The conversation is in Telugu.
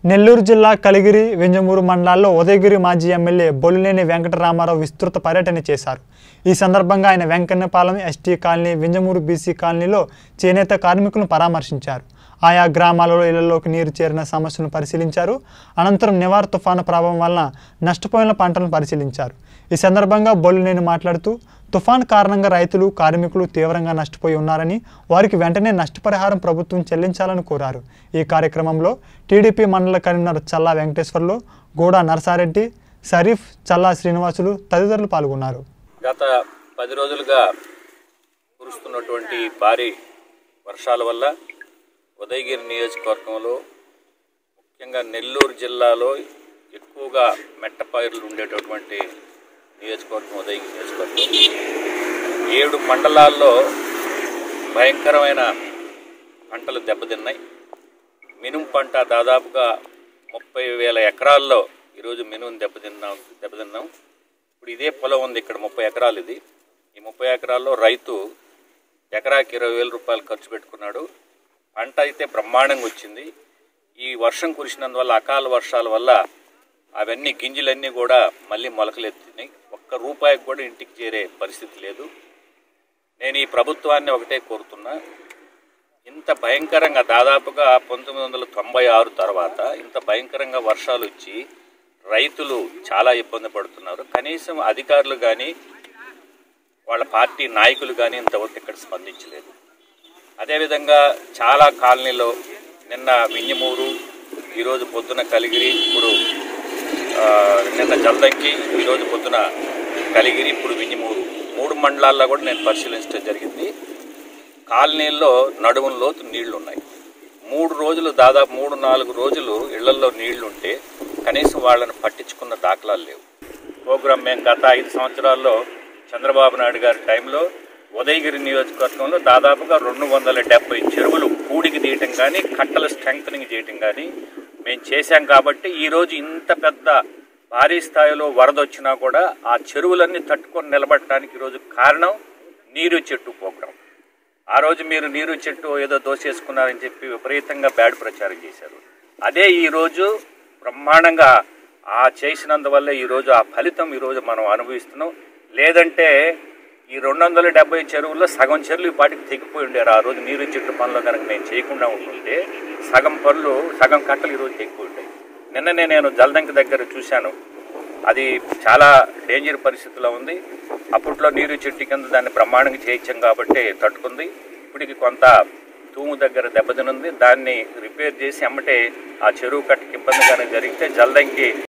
నెల్లూరు జిల్లా కలిగిరి వెంజమూరు మండలాల్లో ఉదయగిరి మాజీ ఎమ్మెల్యే బొలినేని వెంకటరామారావు విస్తృత పర్యటన చేశారు। ఈ సందర్భంగా ఆయన Venkannapalem ST colony Venjamuru BC కాలనీలో చేనేత కార్మికులను పరామర్శించారు। ఆయా గ్రామాలలో ఇళ్లలోకి నీరు చేరిన సమస్యలను పరిశీలించారు। అనంతరం నివార్ తుఫాను ప్రభావం వలన నష్టపోయిన పంటలను పరిశీలించారు। ఈ సందర్భంగా బొలినేని మాట్లాడుతూ తుఫాను కారణంగా రైతులు కార్మికులు తీవ్రంగా నష్టపోయి ఉన్నారని వారికి వెంటనే నష్టపరిహారం ప్రభుత్వం చెల్లించాలని కోరారు। ఈ కార్యక్రమంలో టీడీపీ మండల కన్వీనర్ చల్లా వెంకటేశ్వర్లు, గోడా నరసారెడ్డి, షరీఫ్, చల్లా శ్రీనివాసులు తదితరులు పాల్గొన్నారు। గత 10 రోజులుగా కురుస్తున్నటువంటి భారీ వర్షాల వల్ల ఉదయగిరి నియోజకవర్గంలో ముఖ్యంగా నెల్లూరు జిల్లాలో ఎక్కువగా మెట్టపైర్లు ఉండేటటువంటి నియోజకవర్గం ఉదయగిరి నియోజకవర్గం 7 మండలాల్లో భయంకరమైన పంటలు దెబ్బతిన్నాయి। మినుము పంట దాదాపుగా 30,000 ఎకరాల్లో ఈరోజు మినుము దెబ్బతిన్నాం। ఇప్పుడు ఇదే పొలం ఉంది, ఇక్కడ 30 ఎకరాలు ఇది। ఈ 30 ఎకరాల్లో రైతు ఎకరాకి 20,000 రూపాయలు ఖర్చు పెట్టుకున్నాడు। పంట అయితే బ్రహ్మాండంగా వచ్చింది। ఈ వర్షం కురిసినందువల్ల అకాల వర్షాల వల్ల అవన్నీ గింజలన్నీ కూడా మళ్ళీ మొలకలెత్తినాయి। ఒక్క రూపాయికి కూడా ఇంటికి చేరే పరిస్థితి లేదు। నేను ఈ ప్రభుత్వాన్ని ఒకటే కోరుతున్నా, ఇంత భయంకరంగా దాదాపుగా 1996 తర్వాత ఇంత భయంకరంగా వర్షాలు వచ్చి రైతులు చాలా ఇబ్బంది పడుతున్నారు। కనీసం అధికారులు కానీ వాళ్ళ పార్టీ నాయకులు కానీ ఇంతవరకు ఇక్కడ స్పందించలేదు। అదేవిధంగా చాలా కాలనీలో నిన్న వింజమూరు, ఈరోజు పొద్దున కలిగిరి, ఇప్పుడు నిన్న జల్దంకి, ఈరోజు పొద్దున కలిగిరి, ఇప్పుడు వింజమూరు 3 మండలాల్లో కూడా నేను పరిశీలించడం జరిగింది। కాలనీల్లో నడుముల లోతు నీళ్లు ఉన్నాయి। 3 రోజులు దాదాపు 3-4 రోజులు ఇళ్లలో నీళ్లు ఉంటే కనీసం వాళ్ళని పట్టించుకున్న దాఖలాలు లేవు। ప్రోగ్రాం మేము గత 5 సంవత్సరాల్లో చంద్రబాబు నాయుడు గారి టైంలో ఉదయగిరి నియోజకవర్గంలో దాదాపుగా 270 చెరువులు పూడికి తీయటం కానీ కట్టల స్ట్రెంగ్తనింగ్ చేయటం కానీ మేము చేశాం। కాబట్టి ఈరోజు ఇంత పెద్ద భారీ స్థాయిలో వరద వచ్చినా కూడా ఆ చెరువులన్నీ తట్టుకొని నిలబడటానికి ఈరోజు కారణం నీరు చెట్టు ప్రోగ్రాం। ఆ రోజు మీరు నీరు చెట్టు ఏదో దోసేసుకున్నారని చెప్పి విపరీతంగా బ్యాడ్ ప్రచారం చేశారు। అదే ఈరోజు బ్రహ్మాండంగా ఆ చేసినందువల్ల ఈరోజు ఆ ఫలితం ఈరోజు మనం అనుభవిస్తున్నాం। లేదంటే ఈ 270 చెరువుల్లో సగం చెరువులు ఈ పాటికి తెగిపోయి ఉండేరు। ఆ రోజు నీరు చెట్టు పనులు కనుక మేము చేయకుండా ఉంటుంటే సగం కట్టలు ఈరోజు తెగిపోయి ఉంటాయి। నిన్ననే నేను జల్దంకి దగ్గర చూశాను, అది చాలా డేంజర్ పరిస్థితిలో ఉంది। అప్పట్లో నీరు చెట్టు కింద దాన్ని బ్రహ్మాండంగా చేయించాం కాబట్టి తట్టుకుంది। ఇప్పటికి కొంత తూము దగ్గర దెబ్బతినుంది, దాన్ని రిపేర్ చేసి అమ్మటే ఆ చెరువు కట్టకి ఇబ్బంది కానీ జరిగితే జల్దంకి